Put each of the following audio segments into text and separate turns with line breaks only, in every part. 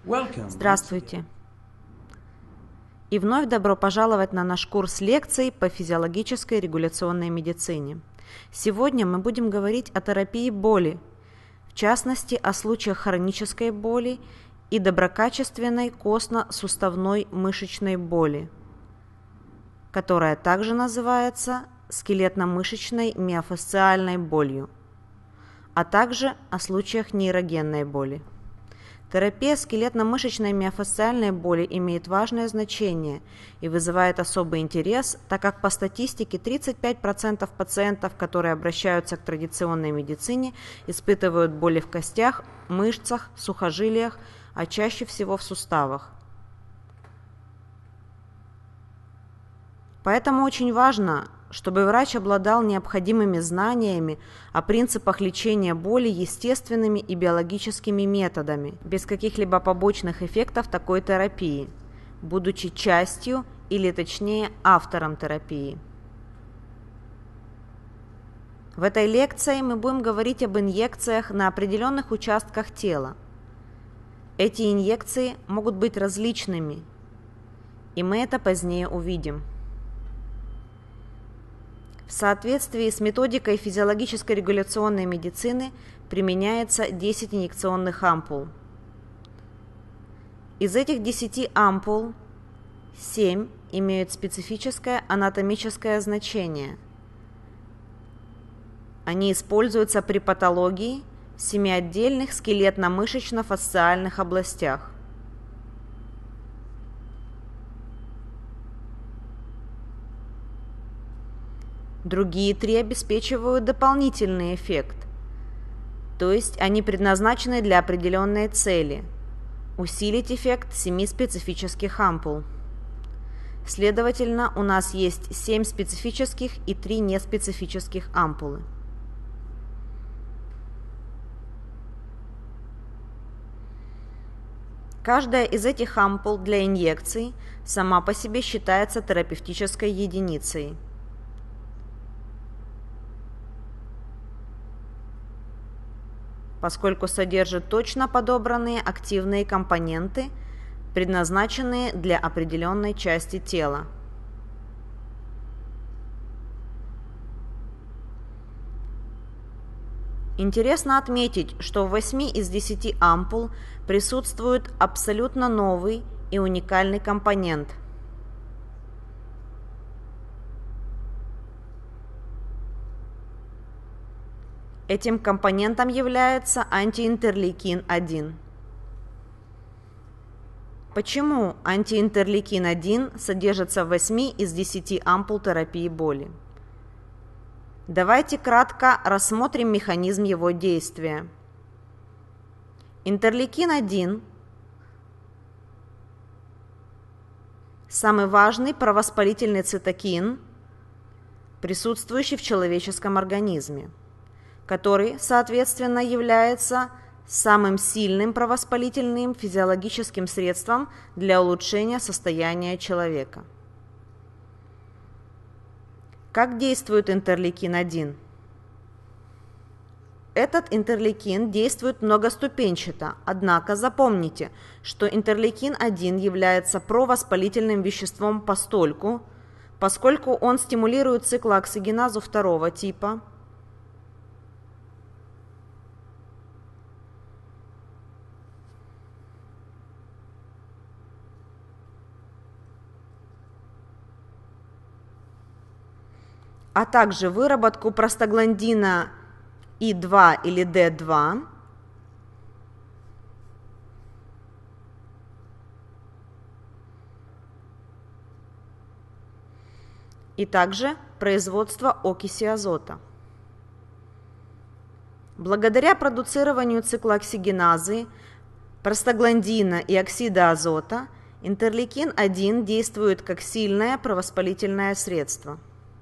Здравствуйте! И вновь добро пожаловать на наш курс лекций по физиологической регуляционной медицине. Сегодня мы будем говорить о терапии боли, в частности о случаях хронической боли и доброкачественной костно-суставной мышечной боли, которая также называется скелетно-мышечной миофасциальной болью, а также о случаях нейрогенной боли. Терапия скелетно-мышечной миофасциальной боли имеет важное значение и вызывает особый интерес, так как по статистике 35% пациентов, которые обращаются к традиционной медицине, испытывают боли в костях, мышцах, сухожилиях, а чаще всего в суставах. Поэтому очень важно, чтобы врач обладал необходимыми знаниями о принципах лечения боли естественными и биологическими методами, без каких-либо побочных эффектов такой терапии, будучи частью или точнее автором терапии. В этой лекции мы будем говорить об инъекциях на определенных участках тела. Эти инъекции могут быть различными, и мы это позднее увидим. В соответствии с методикой физиологической регуляционной медицины применяется 10 инъекционных ампул. Из этих 10 ампул 7 имеют специфическое анатомическое значение. Они используются при патологии в 7 отдельных скелетно-мышечно-фасциальных областях. Другие 3 обеспечивают дополнительный эффект, то есть они предназначены для определенной цели – усилить эффект 7 специфических ампул. Следовательно, у нас есть 7 специфических и 3 неспецифических ампулы. Каждая из этих ампул для инъекций сама по себе считается терапевтической единицей. Поскольку содержит точно подобранные активные компоненты, предназначенные для определенной части тела. Интересно отметить, что в 8 из 10 ампул присутствует абсолютно новый и уникальный компонент. Этим компонентом является антиинтерлейкин-1. Почему антиинтерлейкин-1 содержится в 8 из 10 ампул терапии боли? Давайте кратко рассмотрим механизм его действия. Интерлейкин-1 – самый важный провоспалительный цитокин, присутствующий в человеческом организме, который, соответственно, является самым сильным провоспалительным физиологическим средством для улучшения состояния человека. Как действует интерлейкин-1? Этот интерлейкин действует многоступенчато, однако запомните, что интерлейкин-1 является провоспалительным веществом поскольку он стимулирует циклооксигеназу второго типа, а также выработку простагландина И2 или D2, и также производство окиси азота. Благодаря продуцированию циклооксигеназы, простагландина и оксида азота интерлейкин-1 действует как сильное провоспалительное средство.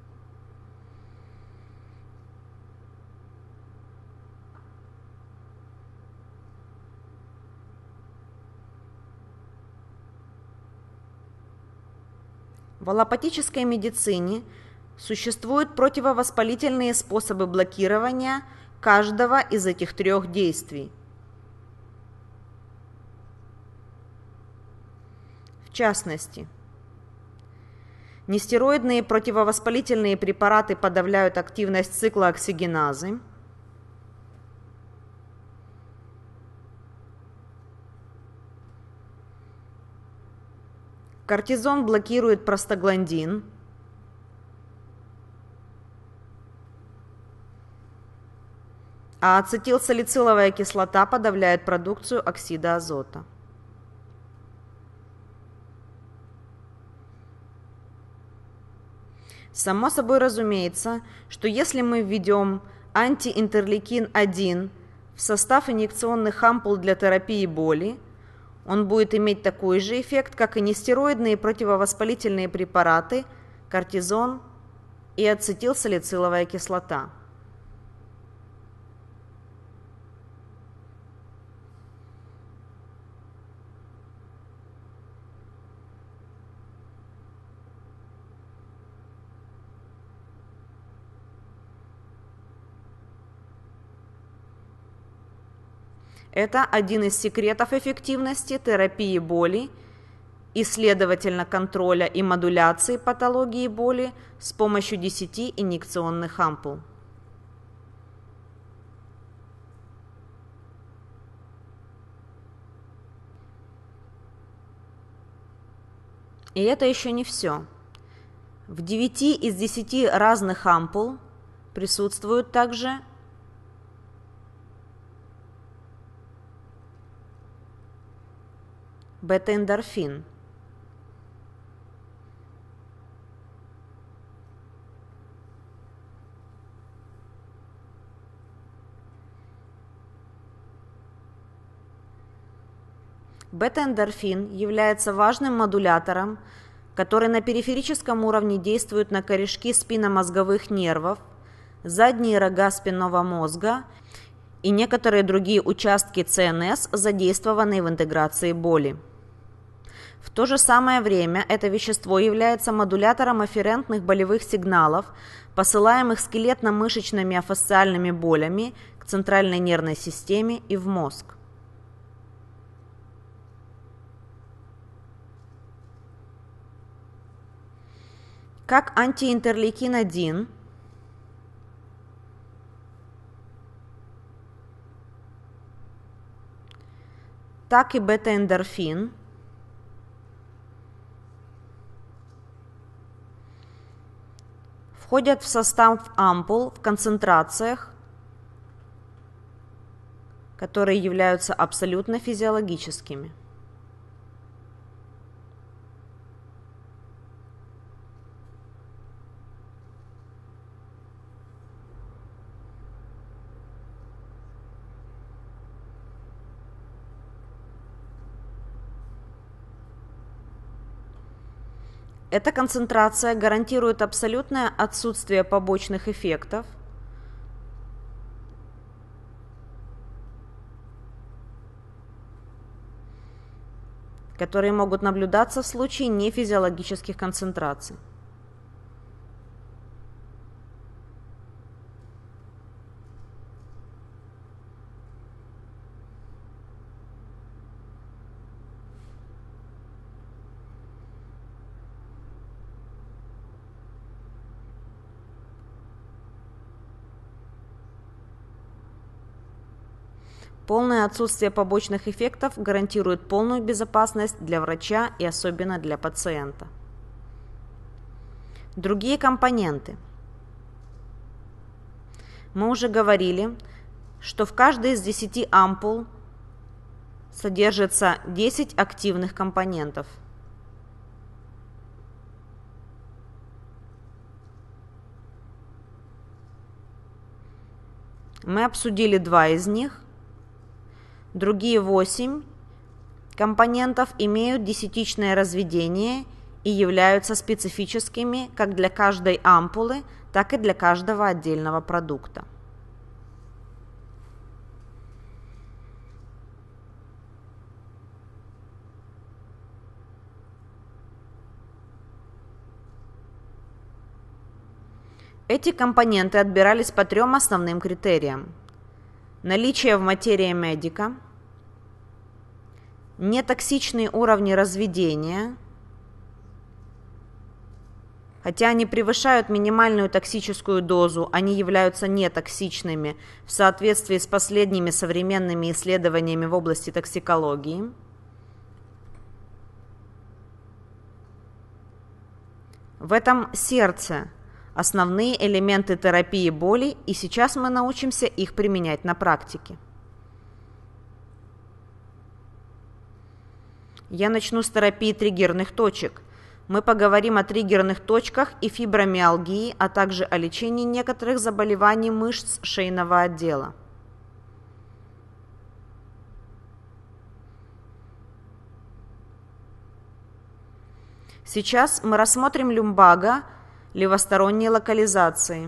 В аллопатической медицине существуют противовоспалительные способы блокирования каждого из этих трех действий. В частности, нестероидные противовоспалительные препараты подавляют активность цикла оксигеназы. Кортизон блокирует простагландин. А ацетилсалициловая кислота подавляет продукцию оксида азота. Само собой разумеется, что если мы введем антиинтерлейкин-1 в состав инъекционных ампул для терапии боли, он будет иметь такой же эффект, как и нестероидные противовоспалительные препараты, кортизон и ацетилсалициловая кислота. Это один из секретов эффективности терапии боли и, следовательно, контроля и модуляции патологии боли с помощью 10 инъекционных ампул. И это еще не все. В 9 из 10 разных ампул присутствуют также бета-эндорфин. Бета-эндорфин является важным модулятором, который на периферическом уровне действует на корешки спинномозговых нервов, задние рога спинного мозга и некоторые другие участки ЦНС, задействованные в интеграции боли. В то же самое время это вещество является модулятором афферентных болевых сигналов, посылаемых скелетно-мышечными афасциальными болями к центральной нервной системе и в мозг. Как антиинтерлейкин-1, так и бета-эндорфин входят в состав ампул в концентрациях, которые являются абсолютно физиологическими. Эта концентрация гарантирует абсолютное отсутствие побочных эффектов, которые могут наблюдаться в случае нефизиологических концентраций. Полное отсутствие побочных эффектов гарантирует полную безопасность для врача и особенно для пациента. Другие компоненты. Мы уже говорили, что в каждой из 10 ампул содержится 10 активных компонентов. Мы обсудили 2 из них. Другие 8 компонентов имеют десятичное разведение и являются специфическими как для каждой ампулы, так и для каждого отдельного продукта. Эти компоненты отбирались по 3 основным критериям. Наличие в материи медика, нетоксичные уровни разведения Хотя они превышают минимальную токсическую дозу, они являются нетоксичными в соответствии с последними современными исследованиями в области токсикологии. В этом сердце основные элементы терапии боли, и сейчас мы научимся их применять на практике. Я начну с терапии триггерных точек. Мы поговорим о триггерных точках и фибромиалгии, а также о лечении некоторых заболеваний мышц шейного отдела. Сейчас мы рассмотрим люмбаго левосторонней локализации.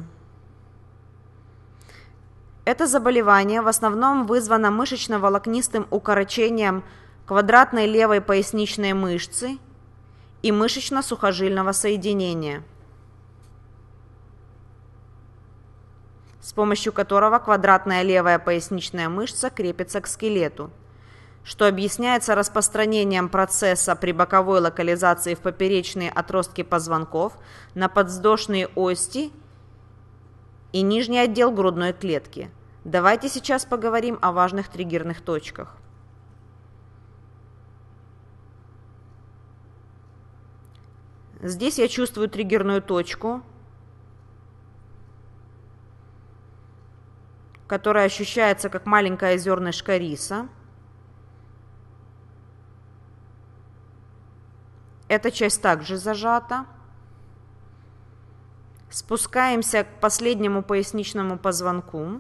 Это заболевание в основном вызвано мышечно-волокнистым укорочением квадратной левой поясничной мышцы и мышечно-сухожильного соединения, с помощью которого квадратная левая поясничная мышца крепится к скелету, что объясняется распространением процесса при боковой локализации в поперечные отростки позвонков на подвздошные ости и нижний отдел грудной клетки. Давайте сейчас поговорим о важных триггерных точках. Здесь я чувствую триггерную точку, которая ощущается как маленькое зернышко риса. Эта часть также зажата. Спускаемся к последнему поясничному позвонку.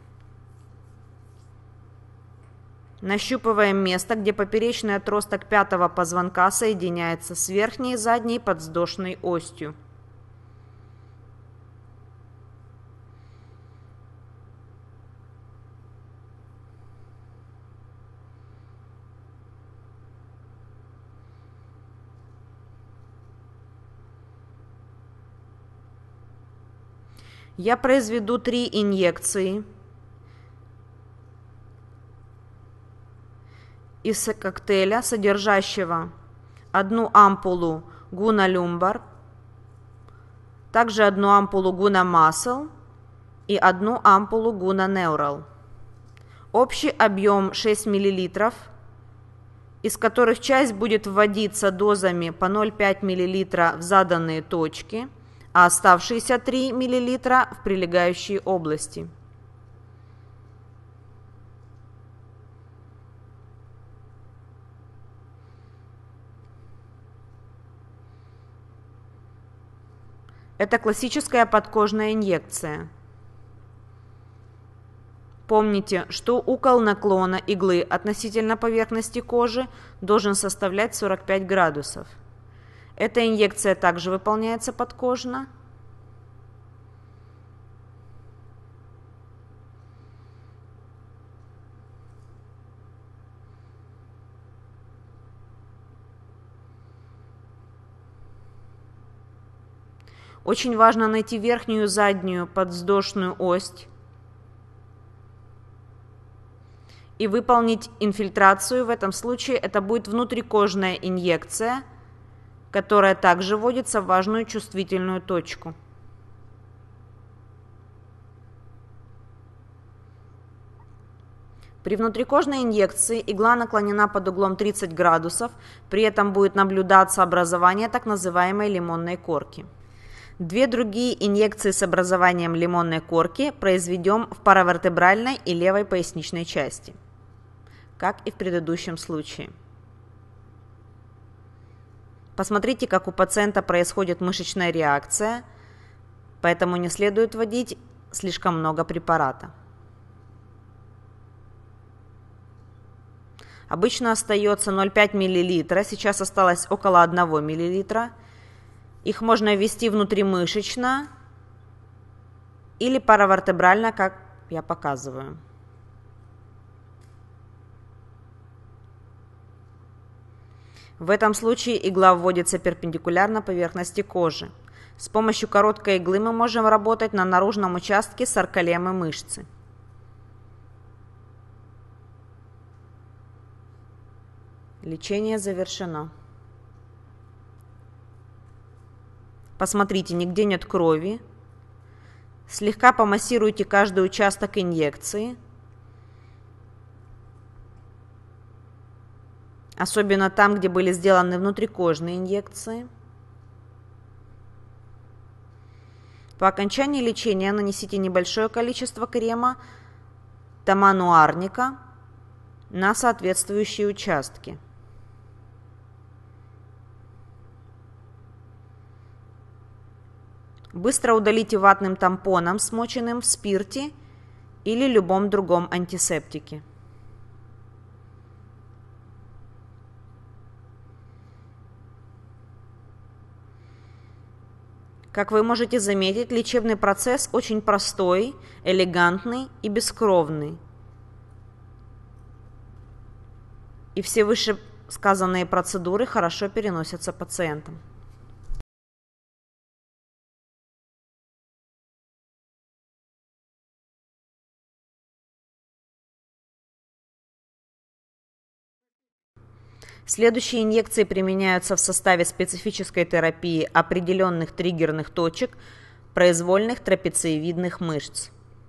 Нащупываем место, где поперечный отросток пятого позвонка соединяется с верхней и задней подвздошной остью. Я произведу 3 инъекции из коктейля, содержащего 1 ампулу Гуна Lumbar, также 1 ампулу Гуна Muscle и 1 ампулу Гуна Neural. Общий объем 6 мл, из которых часть будет вводиться дозами по 0,5 мл в заданные точки, а оставшиеся 3 мл в прилегающие области. Это классическая подкожная инъекция. Помните, что угол наклона иглы относительно поверхности кожи должен составлять 45 градусов. Эта инъекция также выполняется подкожно. Очень важно найти верхнюю и заднюю подвздошную ось и выполнить инфильтрацию. В этом случае это будет внутрикожная инъекция, которая также вводится в важную чувствительную точку. При внутрикожной инъекции игла наклонена под углом 30 градусов, при этом будет наблюдаться образование так называемой лимонной корки. 2 другие инъекции с образованием лимонной корки произведем в паравертебральной и левой поясничной части, как и в предыдущем случае. Посмотрите, как у пациента происходит мышечная реакция, поэтому не следует вводить слишком много препарата. Обычно остается 0,5 мл, сейчас осталось около 1 мл. Их можно ввести внутримышечно или паравертебрально, как я показываю. В этом случае игла вводится перпендикулярно поверхности кожи. С помощью короткой иглы мы можем работать на наружном участке сарколемы мышцы. Лечение завершено. Посмотрите, нигде нет крови. Слегка помассируйте каждый участок инъекции. Особенно там, где были сделаны внутрикожные инъекции. По окончании лечения нанесите небольшое количество крема тамануарника на соответствующие участки. Быстро удалите ватным тампоном, смоченным в спирте или любом другом антисептике. Как вы можете заметить, лечебный процесс очень простой, элегантный и бескровный. И все вышесказанные процедуры хорошо переносятся пациентам. Следующие инъекции применяются в составе специфической терапии определенных триггерных точек произвольных трапециевидных мышц.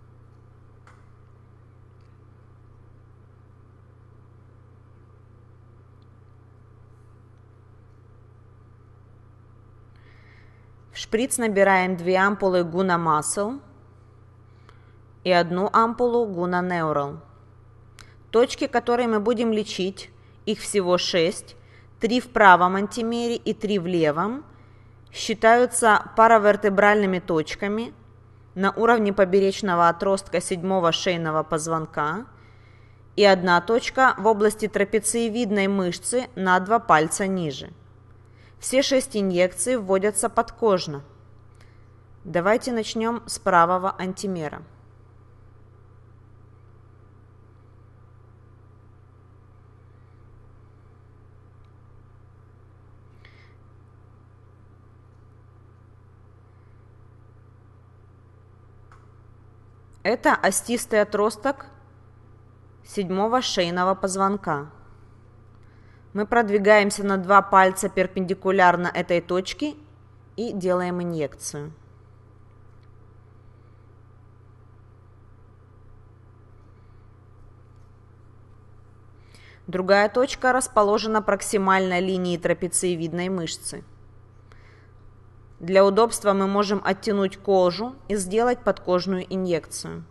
В шприц набираем 2 ампулы Guna Muscle и 1 ампулу Guna Neural. Точки, которые мы будем лечить, их всего 6, 3 в правом антимере и 3 в левом, считаются паравертебральными точками на уровне поперечного отростка 7-го шейного позвонка и 1 точка в области трапециевидной мышцы на 2 пальца ниже. Все 6 инъекций вводятся подкожно. Давайте начнем с правого антимера. Это остистый отросток 7-го шейного позвонка. Мы продвигаемся на 2 пальца перпендикулярно этой точке и делаем инъекцию. Другая точка расположена проксимально линии трапециевидной мышцы. Для удобства мы можем оттянуть кожу и сделать подкожную инъекцию.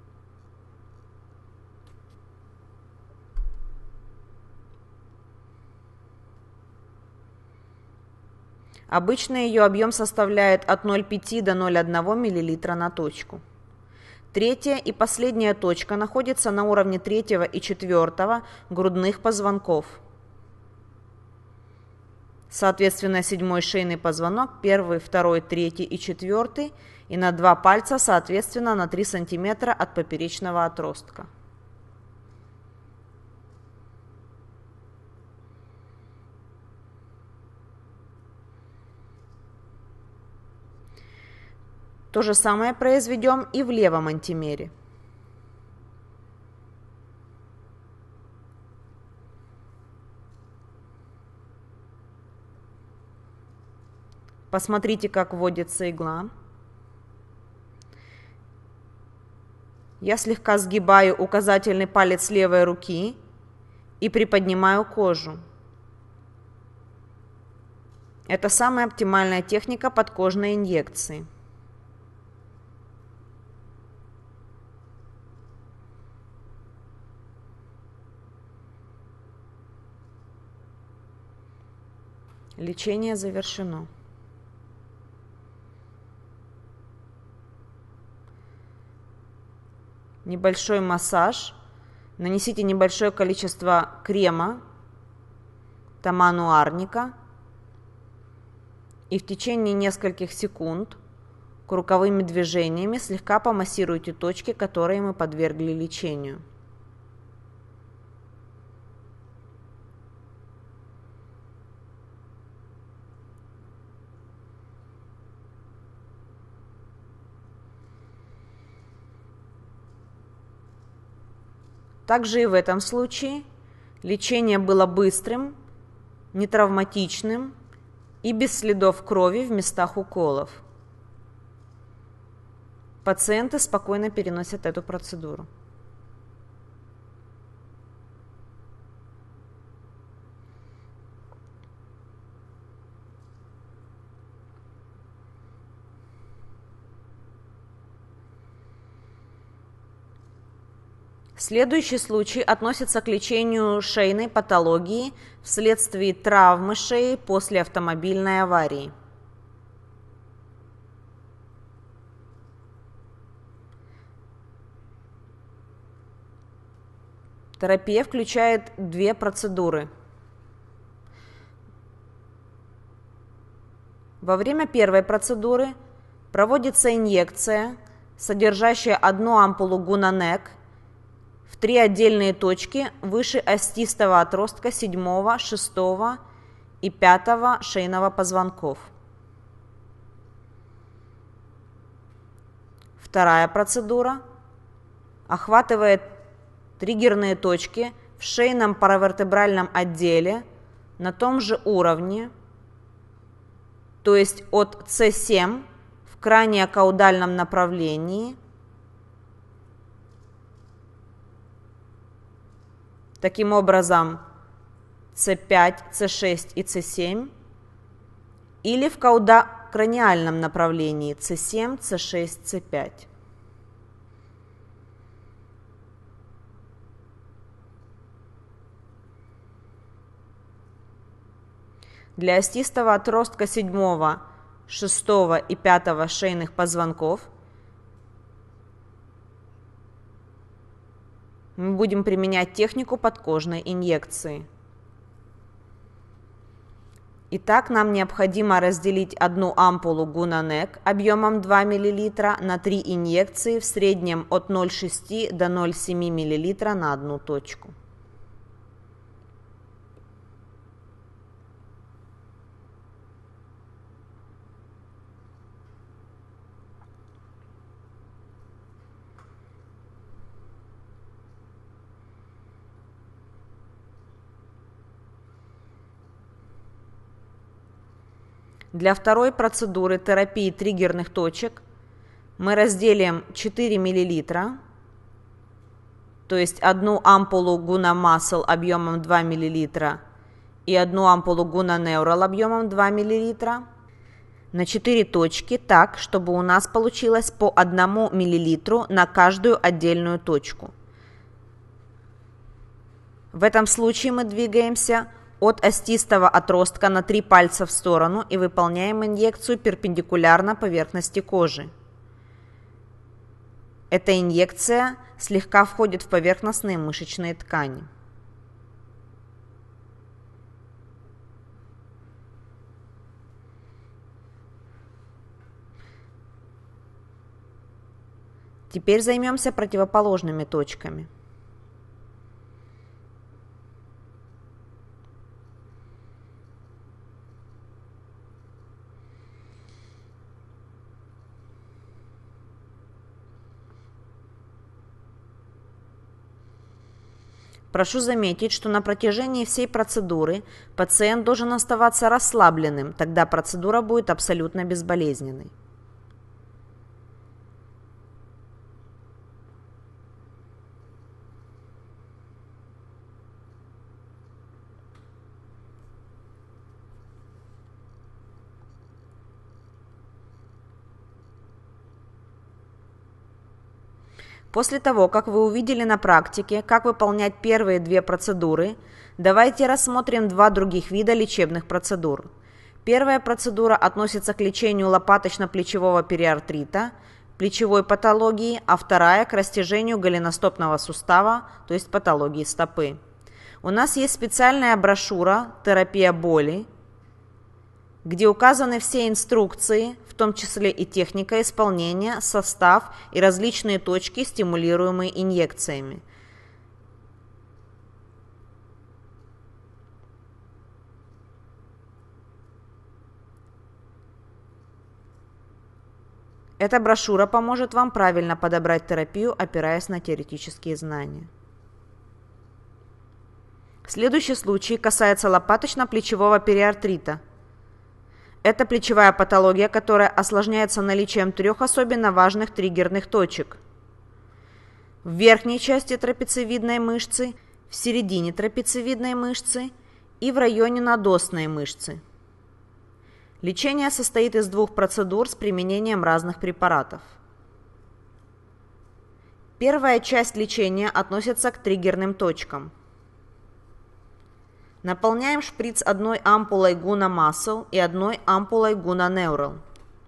Обычно ее объем составляет от 0,5 до 0,1 мл на точку. Третья и последняя точка находится на уровне 3-го и 4-го грудных позвонков. Соответственно, 7-й шейный позвонок, 1-й, 2-й, 3-й и 4-й, и на 2 пальца, соответственно, на 3 см от поперечного отростка. То же самое произведем и в левом антимере. Посмотрите, как вводится игла. Я слегка сгибаю указательный палец левой руки и приподнимаю кожу. Это самая оптимальная техника подкожной инъекции. Лечение завершено. Небольшой массаж. Нанесите небольшое количество крема тамануарника и в течение нескольких секунд круговыми движениями слегка помассируйте точки, которые мы подвергли лечению. Также и в этом случае лечение было быстрым, нетравматичным и без следов крови в местах уколов. Пациенты спокойно переносят эту процедуру. Следующий случай относится к лечению шейной патологии вследствие травмы шеи после автомобильной аварии. Терапия включает две процедуры. Во время первой процедуры проводится инъекция, содержащая одну ампулу гунанек в 3 отдельные точки выше остистого отростка 7, 6 и 5 шейного позвонков. Вторая процедура охватывает триггерные точки в шейном паравертебральном отделе на том же уровне, то есть от С7 в краниокаудальном направлении, таким образом С5, С6 и С7, или в каудокраниальном направлении С7, С6, С5. Для остистого отростка 7, 6 и 5 шейных позвонков мы будем применять технику подкожной инъекции. Итак, нам необходимо разделить одну ампулу гунанек объемом 2 мл на 3 инъекции в среднем от 0,6 до 0,7 мл на одну точку. Для второй процедуры терапии триггерных точек мы разделим 4 мл, то есть одну ампулу гунамасл объемом 2 мл и одну ампулу гунанеурал объемом 2 мл на 4 точки так, чтобы у нас получилось по 1 мл на каждую отдельную точку. В этом случае мы двигаемся от остистого отростка на 3 пальца в сторону и выполняем инъекцию перпендикулярно поверхности кожи. Эта инъекция слегка входит в поверхностные мышечные ткани. Теперь займемся противоположными точками. Прошу заметить, что на протяжении всей процедуры пациент должен оставаться расслабленным, тогда процедура будет абсолютно безболезненной. После того, как вы увидели на практике, как выполнять первые 2 процедуры, давайте рассмотрим 2 других вида лечебных процедур. Первая процедура относится к лечению лопаточно-плечевого периартрита, плечевой патологии, а вторая к растяжению голеностопного сустава, то есть патологии стопы. У нас есть специальная брошюра «Терапия боли», где указаны все инструкции, в том числе и техника исполнения, состав и различные точки, стимулируемые инъекциями. Эта брошюра поможет вам правильно подобрать терапию, опираясь на теоретические знания. Следующий случай касается лопаточно-плечевого периартрита. Это плечевая патология, которая осложняется наличием 3 особенно важных триггерных точек. В верхней части трапециевидной мышцы, в середине трапециевидной мышцы и в районе надосной мышцы. Лечение состоит из 2 процедур с применением разных препаратов. Первая часть лечения относится к триггерным точкам. Наполняем шприц одной ампулой Guna Muscle и одной ампулой Guna Neural.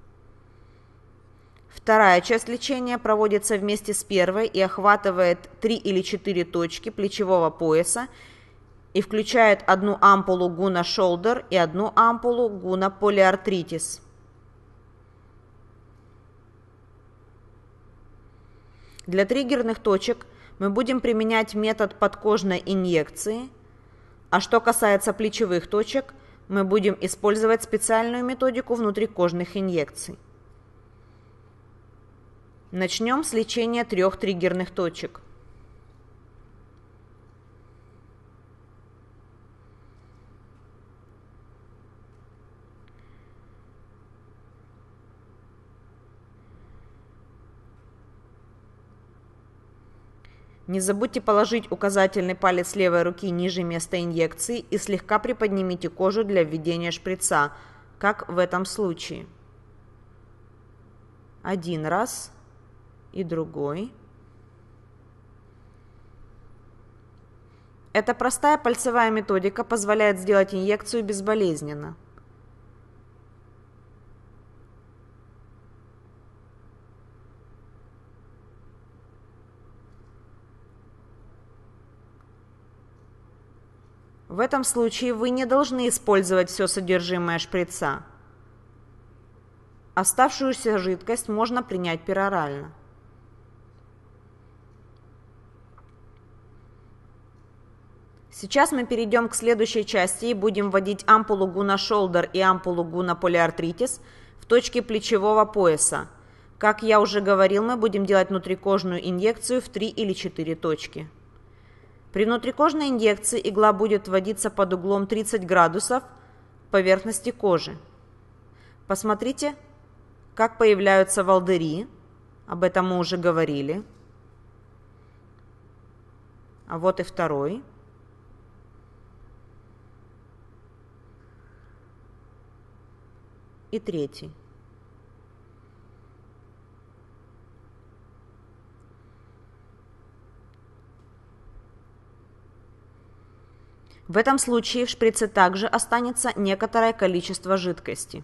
Вторая часть лечения проводится вместе с первой и охватывает 3 или 4 точки плечевого пояса и включает одну ампулу Guna Shoulder и одну ампулу Guna Polyarthritis. Для триггерных точек мы будем применять метод подкожной инъекции, а что касается плечевых точек, мы будем использовать специальную методику внутрикожных инъекций. Начнем с лечения 3 триггерных точек. Не забудьте положить указательный палец левой руки ниже места инъекции и слегка приподнимите кожу для введения шприца, как в этом случае. Один раз и другой. Эта простая пальцевая методика позволяет сделать инъекцию безболезненно. В этом случае вы не должны использовать все содержимое шприца. Оставшуюся жидкость можно принять перорально. Сейчас мы перейдем к следующей части и будем вводить ампулу Guna Shoulder и ампулу Guna Polyarthritis в точке плечевого пояса. Как я уже говорил, мы будем делать внутрикожную инъекцию в 3 или 4 точки. При внутрикожной инъекции игла будет вводиться под углом 30 градусов к поверхности кожи. Посмотрите, как появляются волдыри. Об этом мы уже говорили. А вот и второй. И третий. В этом случае в шприце также останется некоторое количество жидкости.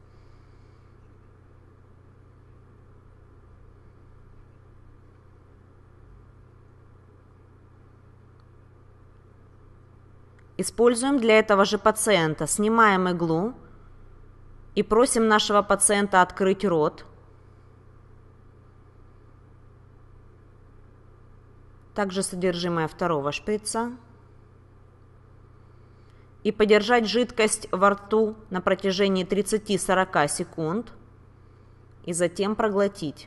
Используем для этого же пациента. Снимаем иглу и просим нашего пациента открыть рот. Также содержимое второго шприца. И подержать жидкость во рту на протяжении 30-40 секунд и затем проглотить.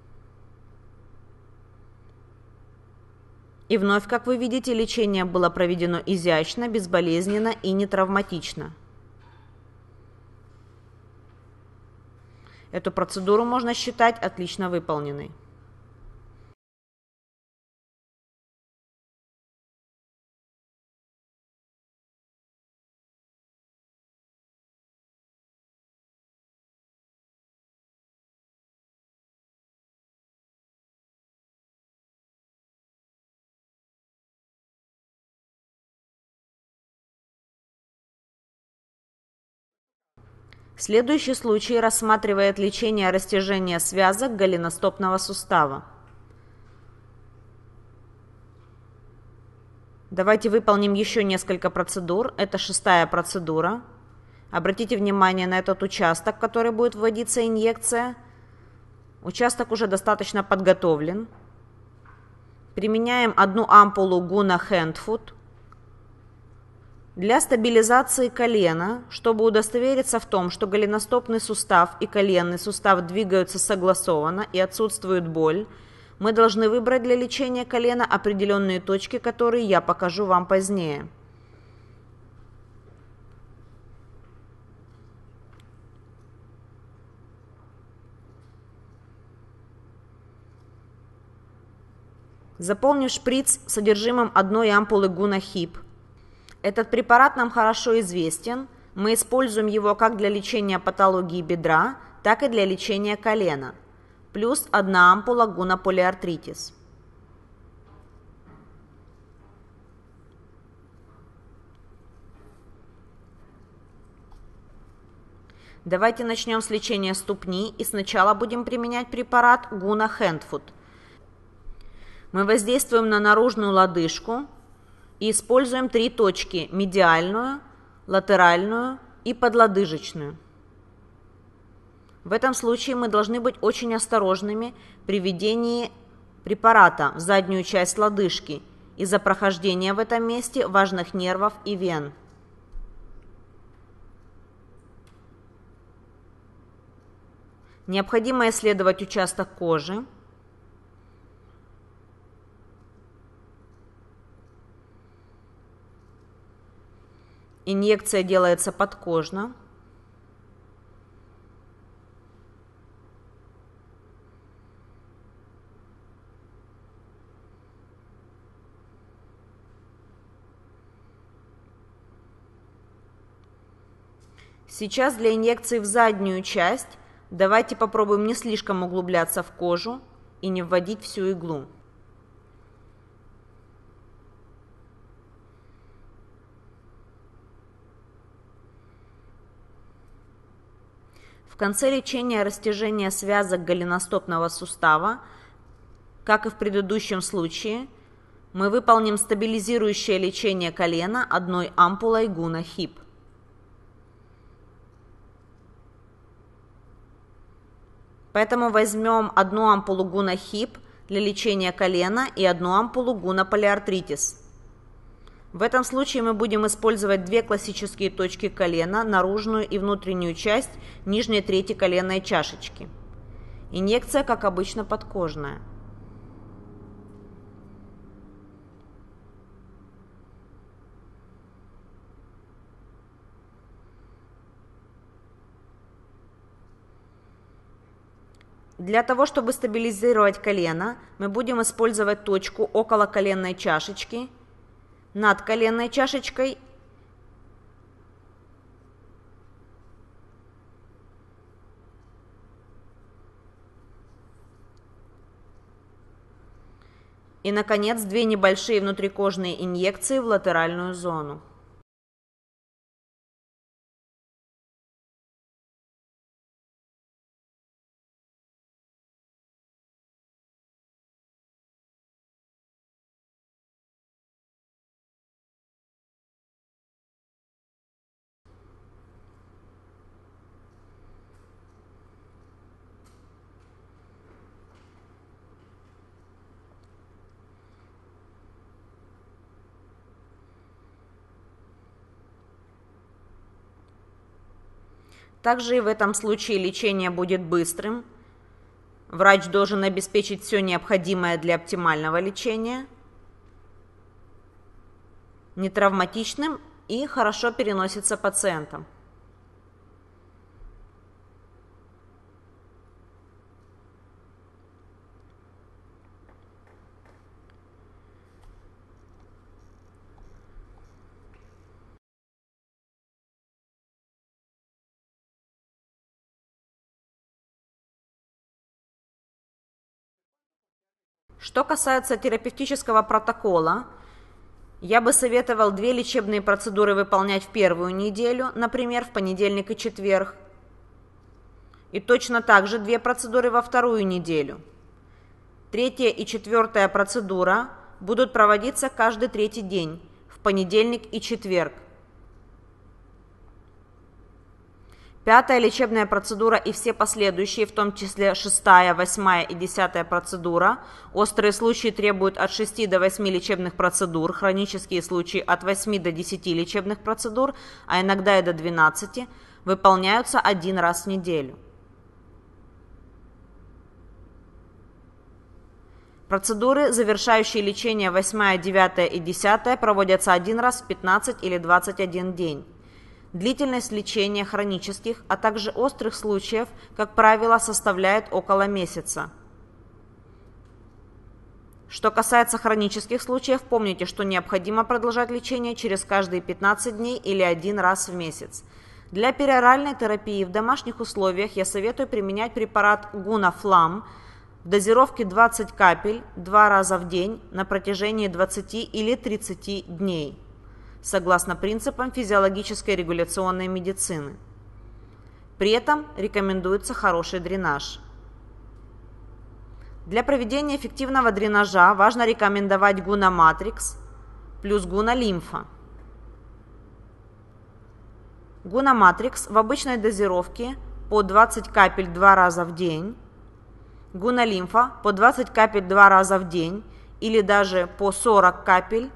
И вновь, как вы видите, лечение было проведено изящно, безболезненно и не травматично. Эту процедуру можно считать отлично выполненной. Следующий случай рассматривает лечение растяжения связок голеностопного сустава. Давайте выполним еще несколько процедур. Это 6-я процедура. Обратите внимание на этот участок, в который будет вводиться инъекция. Участок уже достаточно подготовлен. Применяем одну ампулу Guna Handfoot. Для стабилизации колена, чтобы удостовериться в том, что голеностопный сустав и коленный сустав двигаются согласованно и отсутствует боль, мы должны выбрать для лечения колена определенные точки, которые я покажу вам позднее. Заполнив шприц содержимым одной ампулы Гуна-Хип. Этот препарат нам хорошо известен. Мы используем его как для лечения патологии бедра, так и для лечения колена. Плюс 1 ампула Гуна-Полиартритис. Давайте начнем с лечения ступни и сначала будем применять препарат Гуна-Хэндфуд. Мы воздействуем на наружную лодыжку и используем 3 точки – медиальную, латеральную и подлодыжечную. В этом случае мы должны быть очень осторожными при введении препарата в заднюю часть лодыжки из-за прохождения в этом месте важных нервов и вен. Необходимо исследовать участок кожи. Инъекция делается подкожно. Сейчас для инъекции в заднюю часть давайте попробуем не слишком углубляться в кожу и не вводить всю иглу. В конце лечения растяжения связок голеностопного сустава, как и в предыдущем случае, мы выполним стабилизирующее лечение колена одной ампулой Гуна-Хип. Поэтому возьмем 1 ампулу Гуна-Хип для лечения колена и 1 ампулу Гуна-Полиартритис. В этом случае мы будем использовать 2 классические точки колена, наружную и внутреннюю часть нижней трети коленной чашечки. Инъекция, как обычно, подкожная. Для того, чтобы стабилизировать колено, мы будем использовать точку около коленной чашечки, над коленной чашечкой и, наконец, 2 небольшие внутрикожные инъекции в латеральную зону. Также и в этом случае лечение будет быстрым. Врач должен обеспечить все необходимое для оптимального лечения, нетравматичным и хорошо переносится пациентом. Что касается терапевтического протокола, я бы советовал 2 лечебные процедуры выполнять в первую неделю, например, в понедельник и четверг, и точно так же 2 процедуры во вторую неделю. 3-я и 4-я процедура будут проводиться каждый 3-й день, в понедельник и четверг. 5-я лечебная процедура и все последующие, в том числе 6-я, 8-я и 10-я процедура. Острые случаи требуют от 6 до 8 лечебных процедур, хронические случаи от 8 до 10 лечебных процедур, а иногда и до 12, выполняются 1 раз в неделю. Процедуры, завершающие лечение 8-я, 9-я и 10-я, проводятся 1 раз в 15 или 21 день. Длительность лечения хронических, а также острых случаев, как правило, составляет около месяца. Что касается хронических случаев, помните, что необходимо продолжать лечение через каждые 15 дней или один раз в месяц. Для пероральной терапии в домашних условиях я советую применять препарат Гунафлам в дозировке 20 капель 2 раза в день на протяжении 20 или 30 дней, согласно принципам физиологической регуляционной медицины. При этом рекомендуется хороший дренаж. Для проведения эффективного дренажа важно рекомендовать Гунаматрикс плюс Гуналимфа. Гунаматрикс в обычной дозировке по 20 капель 2 раза в день, Гуналимфа по 20 капель 2 раза в день или даже по 40 капель.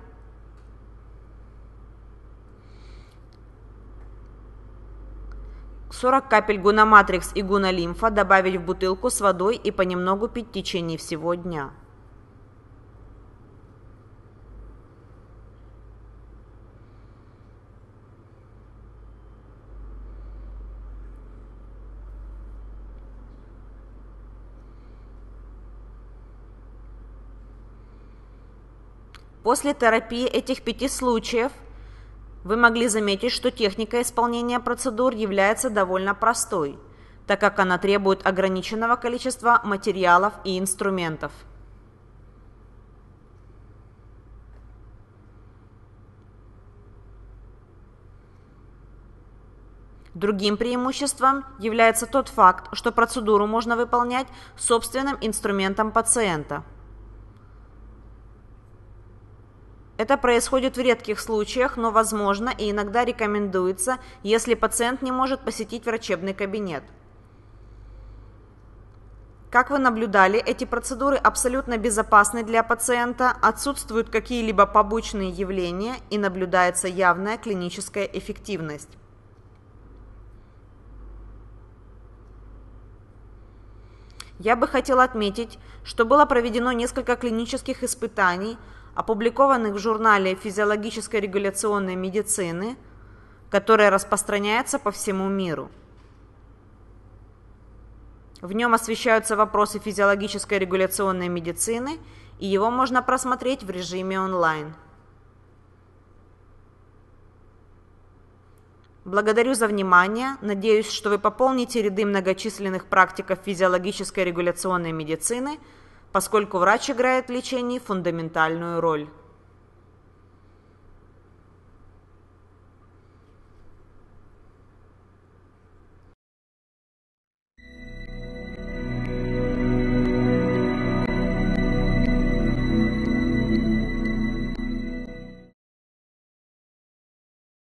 Капель Гунаматрикс и Гуналимфа добавить в бутылку с водой и понемногу пить в течение всего дня. После терапии этих 5 случаев вы могли заметить, что техника исполнения процедур является довольно простой, так как она требует ограниченного количества материалов и инструментов. Другим преимуществом является тот факт, что процедуру можно выполнять собственным инструментом пациента. Это происходит в редких случаях, но возможно и иногда рекомендуется, если пациент не может посетить врачебный кабинет. Как вы наблюдали, эти процедуры абсолютно безопасны для пациента, отсутствуют какие-либо побочные явления и наблюдается явная клиническая эффективность. Я бы хотела отметить, что было проведено несколько клинических испытаний, опубликованных в журнале физиологической регуляционной медицины, которое распространяется по всему миру. В нем освещаются вопросы физиологической регуляционной медицины, и его можно просмотреть в режиме онлайн. Благодарю за внимание. Надеюсь, что вы пополните ряды многочисленных практиков физиологической регуляционной медицины, поскольку врач играет в лечении фундаментальную роль.